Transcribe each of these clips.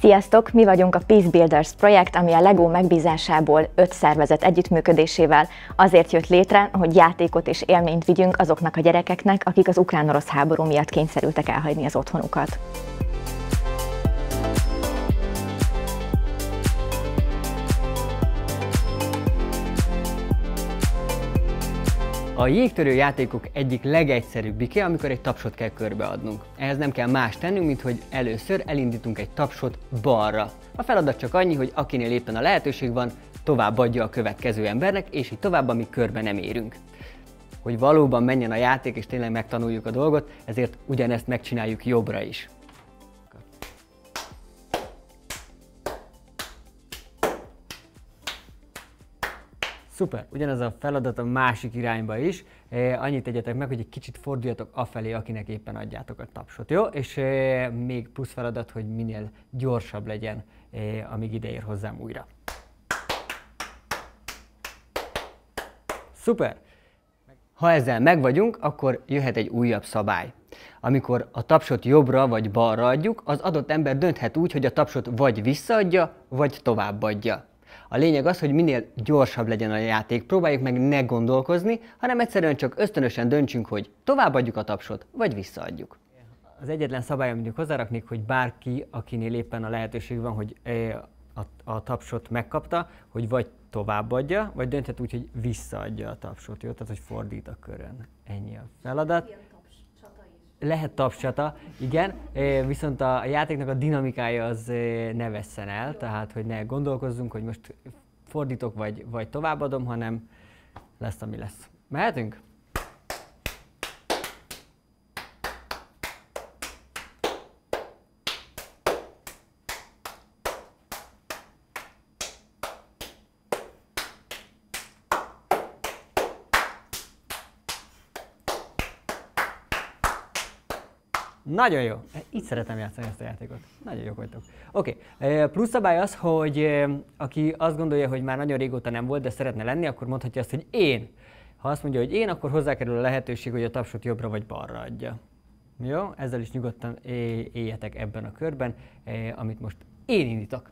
Sziasztok! Mi vagyunk a Peace Builders projekt, ami a LEGO megbízásából 5 szervezet együttműködésével azért jött létre, hogy játékot és élményt vigyünk azoknak a gyerekeknek, akik az ukrán-orosz háború miatt kényszerültek elhagyni az otthonukat. A jégtörő játékok egyik legegyszerűbbike, amikor egy tapsot kell körbeadnunk. Ehhez nem kell más tennünk, mint hogy először elindítunk egy tapsot balra. A feladat csak annyi, hogy akinél éppen a lehetőség van, továbbadja a következő embernek, és így tovább, amíg körbe nem érünk. Hogy valóban menjen a játék, és tényleg megtanuljuk a dolgot, ezért ugyanezt megcsináljuk jobbra is. Szuper, ugyanez a feladat a másik irányba is. Annyit tegyetek meg, hogy egy kicsit forduljatok afelé, akinek éppen adjátok a tapsot, jó? És még plusz feladat, hogy minél gyorsabb legyen, amíg ideér hozzám újra. Szuper! Ha ezzel megvagyunk, akkor jöhet egy újabb szabály. Amikor a tapsot jobbra vagy balra adjuk, az adott ember dönthet úgy, hogy a tapsot vagy visszaadja, vagy továbbadja. A lényeg az, hogy minél gyorsabb legyen a játék, próbáljuk meg ne gondolkozni, hanem egyszerűen csak ösztönösen döntsünk, hogy továbbadjuk a tapsot, vagy visszaadjuk. Az egyetlen szabály, amit hozzáraknék, hogy bárki, akinél éppen a lehetőség van, hogy a tapsot megkapta, hogy vagy továbbadja, vagy dönthet úgy, hogy visszaadja a tapsot, jó? Tehát, hogy fordít a körön. Ennyi a feladat. Lehet tapscsata, igen, viszont a játéknak a dinamikája az ne vesszen el, tehát hogy ne gondolkozzunk, hogy most fordítok vagy továbbadom, hanem lesz, ami lesz. Mehetünk? Nagyon jó. Így szeretem játszani ezt a játékot. Nagyon jók vagytok. Oké. Plusz szabály az, hogy aki azt gondolja, hogy már nagyon régóta nem volt, de szeretne lenni, akkor mondhatja azt, hogy én. Ha azt mondja, hogy én, akkor hozzákerül a lehetőség, hogy a tapsot jobbra vagy balra adja. Jó? Ezzel is nyugodtan éljetek ebben a körben, amit most én indítok.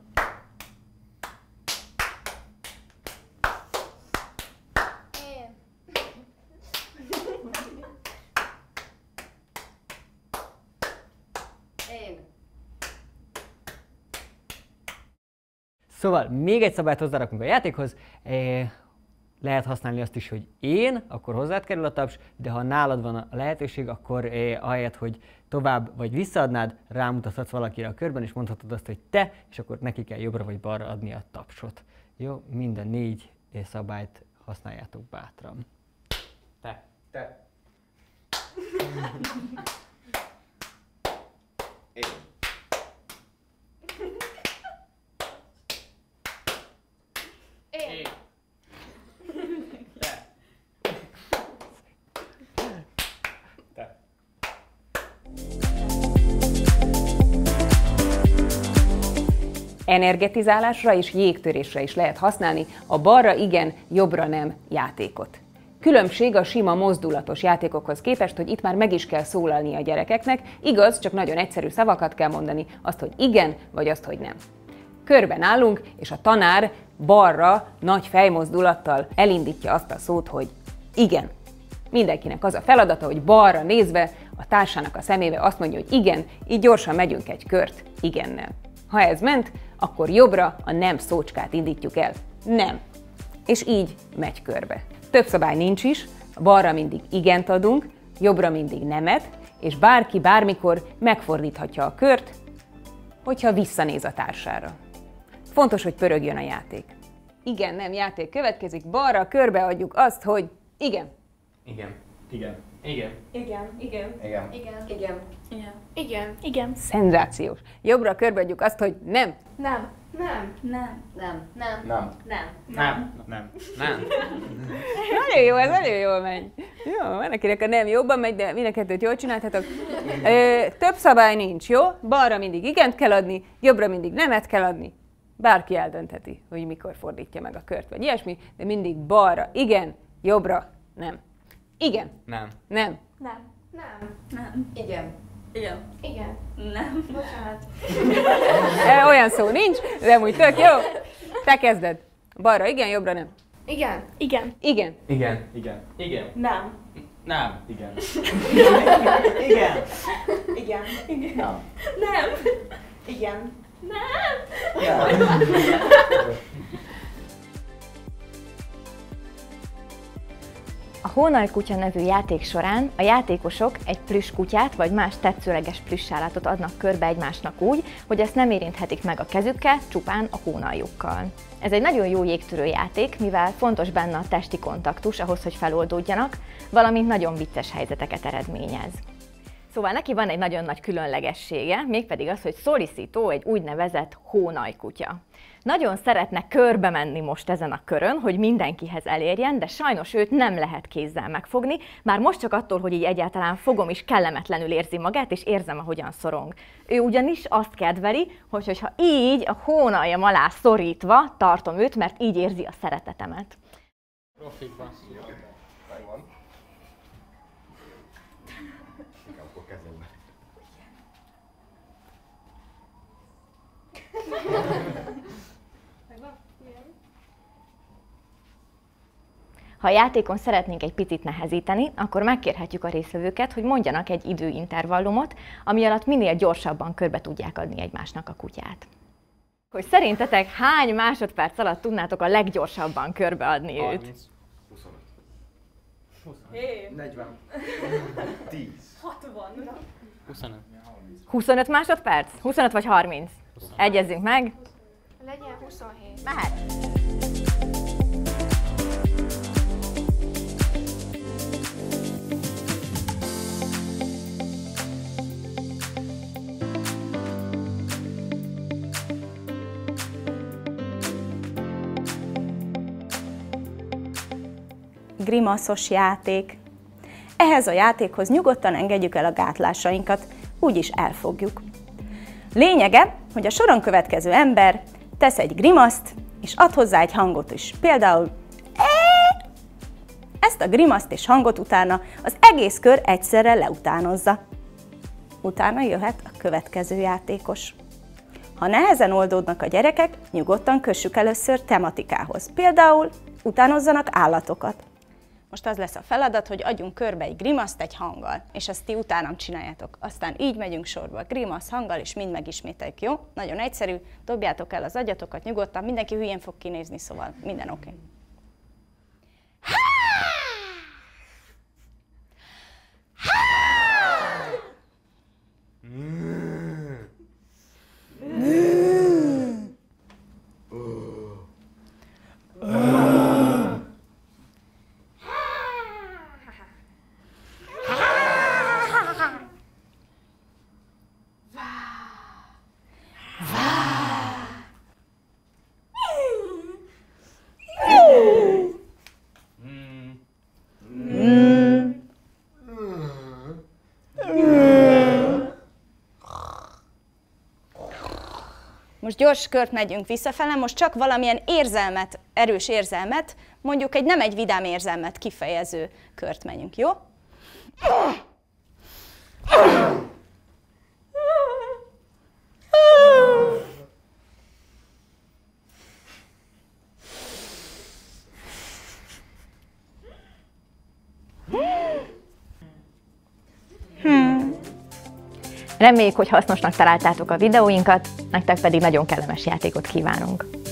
Szóval még egy szabályt hozzárakunk a játékhoz, lehet használni azt is, hogy én, akkor hozzád kerül a taps, de ha nálad van a lehetőség, akkor ahelyett, hogy tovább vagy visszaadnád, rámutathatsz valakire a körben, és mondhatod azt, hogy te, és akkor neki kell jobbra vagy balra adni a tapsot. Jó, minden 4 szabályt használjátok bátran. Te. Te. Én. Én. Te. Te. Energetizálásra és jégtörésre is lehet használni a balra igen, jobbra nem játékot. Különbség a sima mozdulatos játékokhoz képest, hogy itt már meg is kell szólalni a gyerekeknek, igaz, csak nagyon egyszerű szavakat kell mondani, azt, hogy igen, vagy azt, hogy nem. Körben állunk, és a tanár balra nagy fejmozdulattal elindítja azt a szót, hogy igen. Mindenkinek az a feladata, hogy balra nézve a társának a szemébe azt mondja, hogy igen, így gyorsan megyünk egy kört igennel. Ha ez ment, akkor jobbra a nem szócskát indítjuk el. Nem. És így megy körbe. Több szabály nincs is, balra mindig igent adunk, jobbra mindig nemet, és bárki bármikor megfordíthatja a kört, hogyha visszanéz a társára. Fontos, hogy pörögjön a játék. Igen, nem játék következik, balra körbeadjuk azt, hogy igen. Igen. Igen. Igen. Igen. Igen. Igen. Igen. Igen. Igen. Igen. Igen. Szenzációs. Jobbra körbeadjuk azt, hogy nem. Nem. Nem. Nem. Nem. Nem. Nem. Nem. Nem. Nem. Nem. Nagyon jó, ez nagyon jól megy. Jó, van akinek a nem jobban megy, de mind a kettőt jól csináltatok. Több szabály nincs, jó? Balra mindig igent kell adni, jobbra mindig nemet kell adni. Bárki eldöntheti, hogy mikor fordítja meg a kört, vagy ilyesmi, de mindig balra igen, jobbra nem. Igen. Nem. Nem. Nem. Nem. Nem. Igen. Igen. Igen. Nem. Bocsánat. Olyan szó nincs, de amúgy tök jó. Te kezded. Balra igen, jobbra nem. Igen. Igen. Igen. Igen. Igen. Igen. Nem. Nem. Igen. Igen. Igen. Nem. Nem. Igen. Nem. A Hónajkutya nevű játék során a játékosok egy plüss kutyát vagy más tetszőleges plüssállatot adnak körbe egymásnak úgy, hogy ezt nem érinthetik meg a kezükkel, csupán a hónaljukkal. Ez egy nagyon jó jégtörő játék, mivel fontos benne a testi kontaktus ahhoz, hogy feloldódjanak, valamint nagyon vicces helyzeteket eredményez. Szóval neki van egy nagyon nagy különlegessége, mégpedig az, hogy Solicito egy úgynevezett hónajkutya. Nagyon szeretne körbe menni most ezen a körön, hogy mindenkihez elérjen, de sajnos őt nem lehet kézzel megfogni, már most csak attól, hogy így egyáltalán fogom is kellemetlenül érzi magát, és érzem, ahogyan szorong. Ő ugyanis azt kedveli, hogyha így a hónaljam alá szorítva tartom őt, mert így érzi a szeretetemet. Profik basszus. Megvan. Akkor kezdem be. Ha a játékon szeretnénk egy picit nehezíteni, akkor megkérhetjük a résztvevőket, hogy mondjanak egy időintervallumot, ami alatt minél gyorsabban körbe tudják adni egymásnak a kutyát. Hogy szerintetek hány másodperc alatt tudnátok a leggyorsabban körbeadni őt? 30. 25. 40. 10. 25. 25 másodperc? 25 vagy 30? Egyezzünk meg. Legyen 27. Mehet! Grimaszos játék. Ehhez a játékhoz nyugodtan engedjük el a gátlásainkat, úgyis elfogjuk. Lényege, hogy a soron következő ember tesz egy grimaszt, és ad hozzá egy hangot is. Például ezt a grimaszt és hangot utána az egész kör egyszerre leutánozza. Utána jöhet a következő játékos. Ha nehezen oldódnak a gyerekek, nyugodtan kössük először tematikához. Például utánozzanak állatokat. Most az lesz a feladat, hogy adjunk körbe egy grimaszt egy hanggal, és ezt ti utánam csináljátok. Aztán így megyünk sorba, grimasz, hanggal, és mind megismételjük, jó? Nagyon egyszerű, dobjátok el az agyatokat nyugodtan, mindenki hülyén fog kinézni, szóval minden oké. Most gyors kört megyünk visszafele, most csak valamilyen érzelmet, erős érzelmet, mondjuk nem egy vidám érzelmet kifejező kört megyünk, jó? Reméljük, hogy hasznosnak találtátok a videóinkat, nektek pedig nagyon kellemes játékot kívánunk!